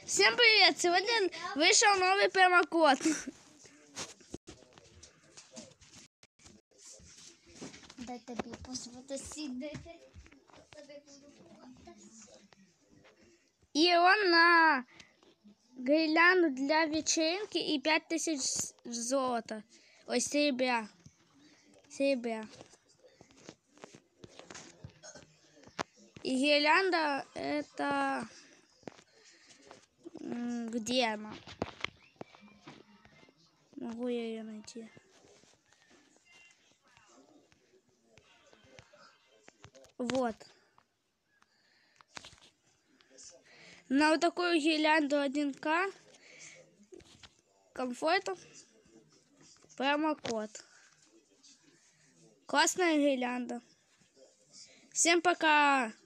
Всем привет! Сегодня вышел новый промокод. Дай тобі посмотреть. И он на гирлянду для вечеринки и 5000 золота. Ой, серебра. И гирлянда это... Где она? Могу я ее найти? Вот. На вот такую гирлянду 1К комфорта промокод. Классная гирлянда. Всем пока!